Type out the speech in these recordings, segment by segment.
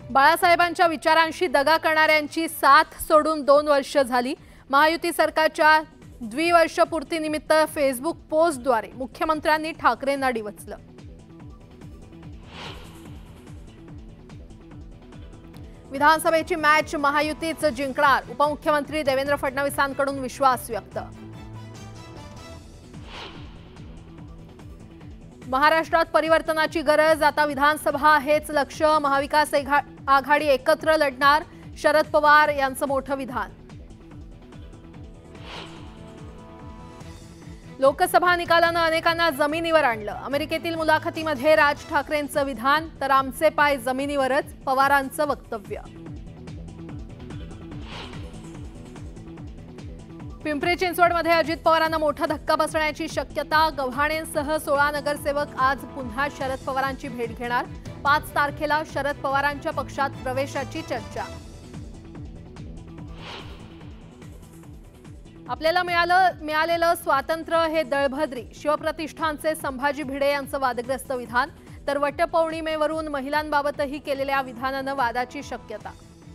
बाळासाहेबांच्या विचारांशी दगा करणाऱ्यांची साथ सोडून 2 वर्ष झाली। महायुती सरकारच्या द्विवर्षपूर्तीनिमित्त फेसबुक पोस्टद्वारे मुख्यमंत्र्यांनी ठाकरेंना डिवचलं। विधानसभेची मॅच महायुतीच जिंकणार, उपमुख्यमंत्री देवेंद्र फडणवीसांकडून विश्वास व्यक्त। महाराष्ट्रात परिवर्तनाची गरज, आता विधानसभा हेच लक्ष, महाविकास आघाडी एकत्र लढणार, शरद पवार यांचं मोठं विधान। लोकसभा निकालानं अनेकांना जमिनीवर आणलं, अमेरिकेतील मुलाखतीमध्ये राज ठाकरेंचं विधान, तर आमचे पाय जमिनीवरच, पवारांचं वक्तव्य। पिंपरी चिंचवडमध्ये अजित पवारांना मोठा धक्का बसण्याची शक्यता, गव्हाणेंसह 16 नगरसेवक आज पुन्हा शरद पवारांची भेट घेणार, 5 तारखेला शरद पवारांच्या पक्षात प्रवेशाची चर्चा। आपल्याला मिळालेलं स्वातंत्र्य हे दळभद्री, शिवप्रतिष्ठानचे संभाजी भिडे यांचं वादग्रस्त विधान, तर वटपौर्णिमेवरून महिलांबाबतही केलेल्या विधानानं वादाची शक्यता।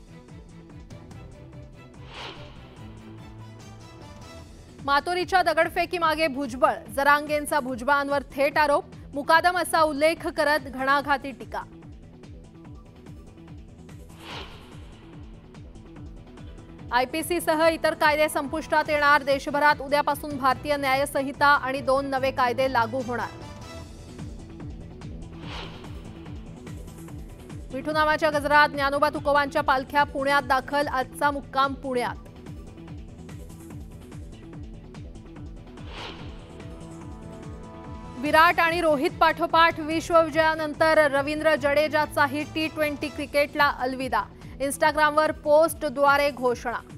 मातोरीच्या दगडफेकीमागे भुजबळ, जरांगेंचा भुजबळांवर थेट आरोप, मुकादम असा उल्लेख करत घणाघाती टीका। आयपीसी सह इतर कायदे संपुष्टात येणार, देशभरात उद्यापासून भारतीय न्याय संहिता आणि 2 नवे कायदे लागू होणार। विठू नामाच्या गजरात ज्ञानोबा तुकोबांच्या पालख्या पुण्यात दाखल, आजचा मुक्काम पुण्यात। विराट आणि रोहित पाठोपाठ विश्वविजयानंतर रवींद्र जडेजाचाही T20 क्रिकेटला अलविदा, इंस्टाग्रामवर पोस्टद्वारे घोषणा।